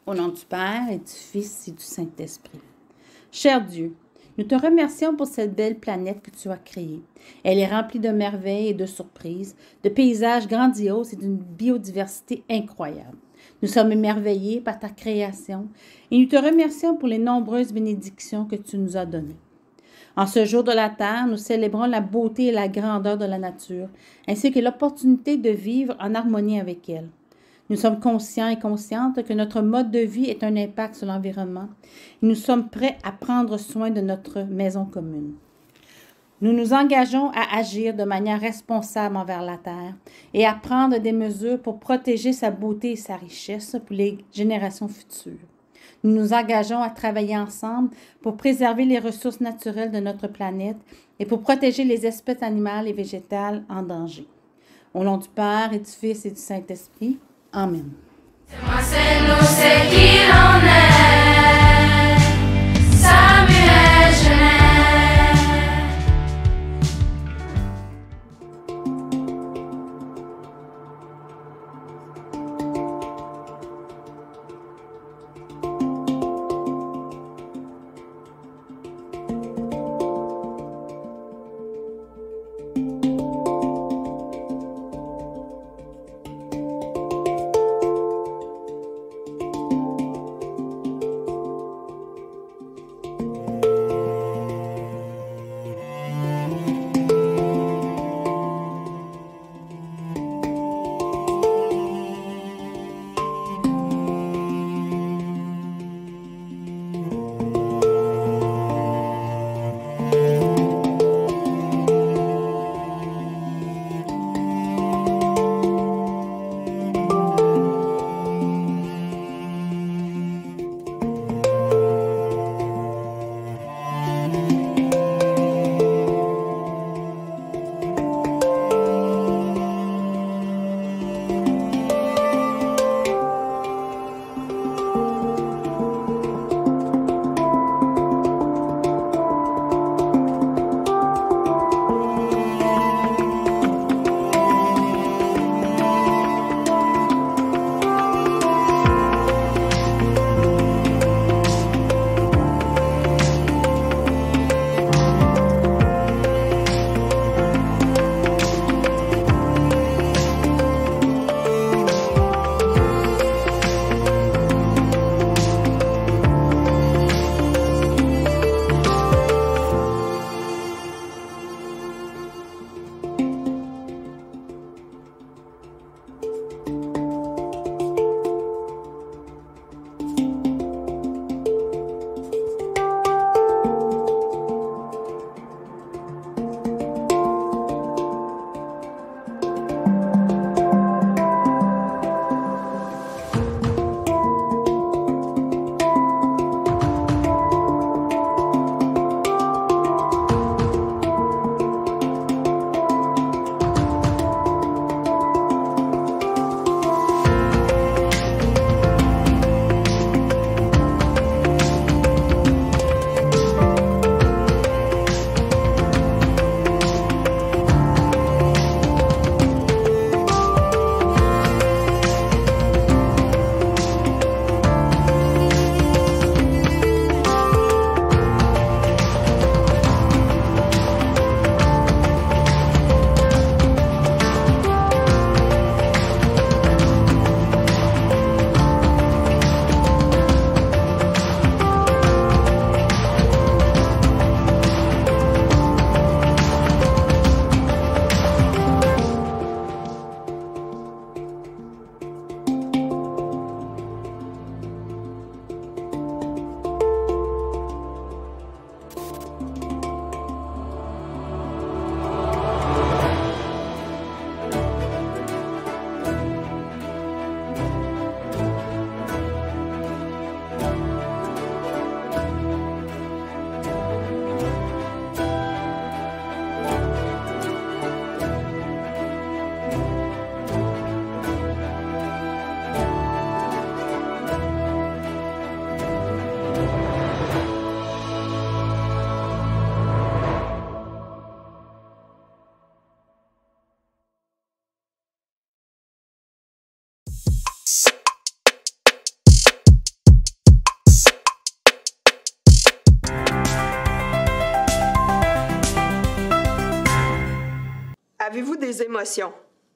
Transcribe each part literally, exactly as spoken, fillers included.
Au nom du Père et du Fils et du Saint-Esprit. Cher Dieu, nous te remercions pour cette belle planète que tu as créée. Elle est remplie de merveilles et de surprises, de paysages grandioses et d'une biodiversité incroyable. Nous sommes émerveillés par ta création et nous te remercions pour les nombreuses bénédictions que tu nous as données. En ce jour de la Terre, nous célébrons la beauté et la grandeur de la nature, ainsi que l'opportunité de vivre en harmonie avec elle. Nous sommes conscients et conscientes que notre mode de vie est un impact sur l'environnement et nous sommes prêts à prendre soin de notre maison commune. Nous nous engageons à agir de manière responsable envers la Terre et à prendre des mesures pour protéger sa beauté et sa richesse pour les générations futures. Nous nous engageons à travailler ensemble pour préserver les ressources naturelles de notre planète et pour protéger les espèces animales et végétales en danger. Au nom du Père et du Fils et du Saint-Esprit. Amen. C'est moi, c'est nous, c'est qui l'on est. Samuel Genest. avez-vous des émotions?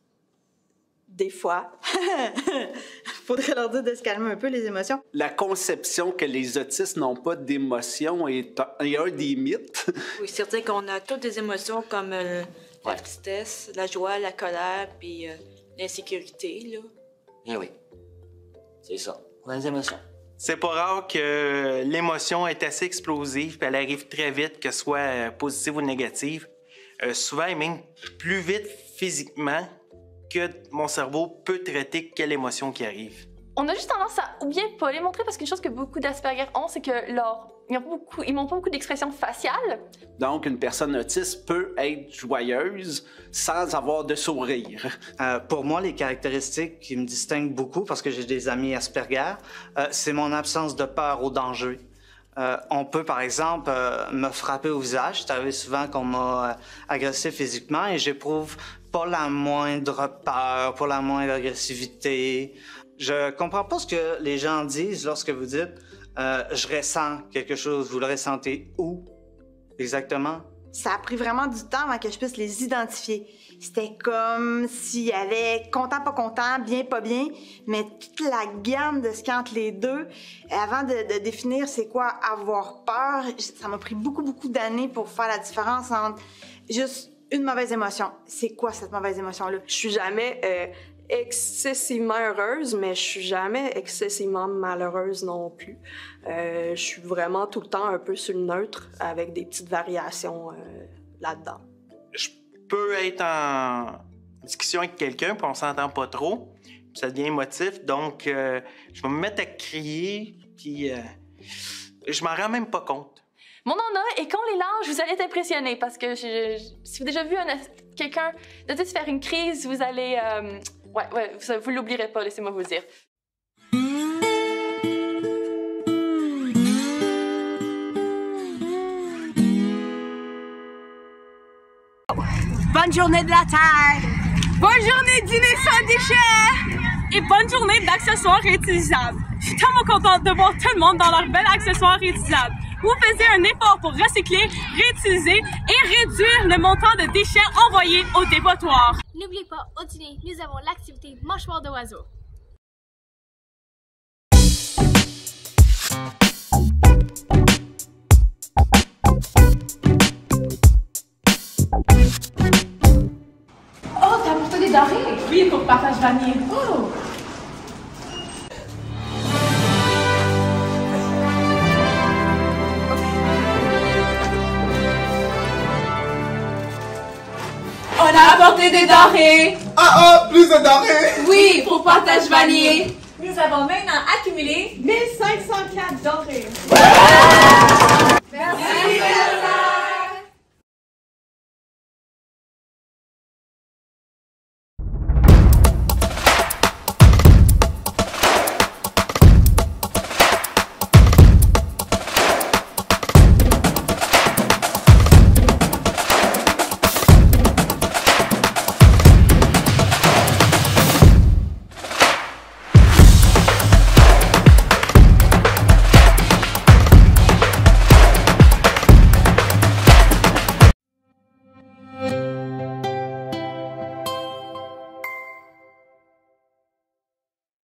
Des fois. Faudrait leur dire de se calmer un peu, les émotions. La conception que les autistes n'ont pas d'émotions est un, est un des mythes. Oui, c'est dire qu'on a toutes des émotions comme euh, la Ouais. tristesse, la joie, la colère, puis euh, l'insécurité, là. Eh oui. C'est ça. On a des émotions. C'est pas rare que l'émotion est assez explosive, puis elle arrive très vite, que ce soit euh, positive ou négative. Euh, souvent, et même plus vite physiquement que mon cerveau peut traiter quelle émotion qui arrive. On a juste tendance à ou bien pas les montrer parce qu'une chose que beaucoup d'Asperger ont, c'est que leur ils n'ont pas beaucoup, ils montrent pas beaucoup d'expressions faciales. Donc, une personne autiste peut être joyeuse sans avoir de sourire. Euh, pour moi, les caractéristiques qui me distinguent beaucoup, parce que j'ai des amis Asperger, euh, c'est mon absence de peur au danger. Euh, on peut, par exemple, euh, me frapper au visage. C'est arrivé souvent qu'on m'a euh, agressé physiquement et j'éprouve pas la moindre peur, pas la moindre agressivité. Je comprends pas ce que les gens disent lorsque vous dites euh, « je ressens quelque chose ». Vous le ressentez où exactement? Ça a pris vraiment du temps avant que je puisse les identifier. C'était comme s'il y avait content, pas content, bien, pas bien, mais toute la gamme de ce qu'il y a entre les deux, avant de, de définir c'est quoi avoir peur, ça m'a pris beaucoup, beaucoup d'années pour faire la différence entre juste une mauvaise émotion. C'est quoi cette mauvaise émotion-là? Je suis jamais euh, excessivement heureuse, mais je suis jamais excessivement malheureuse non plus. Euh, je suis vraiment tout le temps un peu sur le neutre, avec des petites variations euh, là-dedans. Je peux être en discussion avec quelqu'un, puis on s'entend pas trop, puis ça devient émotif, donc euh, je vais me mettre à crier, puis euh, je m'en rends même pas compte. Mon nana, et quand on les lâche, vous allez être impressionnés parce que je, je, si vous avez déjà vu un, quelqu'un d'autiste faire une crise, vous allez... Euh, ouais, ouais, vous, vous l'oublierez pas, laissez-moi vous le dire. Bonne journée de la Terre! Bonne journée de dîner sans déchets! Et bonne journée d'accessoires réutilisables. Je suis tellement contente de voir tout le monde dans leurs belles accessoires réutilisables. Vous faisiez un effort pour recycler, réutiliser et réduire le montant de déchets envoyés au dépotoir. N'oubliez pas, au dîner, nous avons l'activité mâchoire d'oiseau. Oh, t'as apporté des denrées? Oui, pour partage vanille. Oh! On a apporté des denrées! Ah ah, plus de denrées! Oui, pour partage vanille. Nous avons maintenant accumulé mille cinq cent quatre denrées.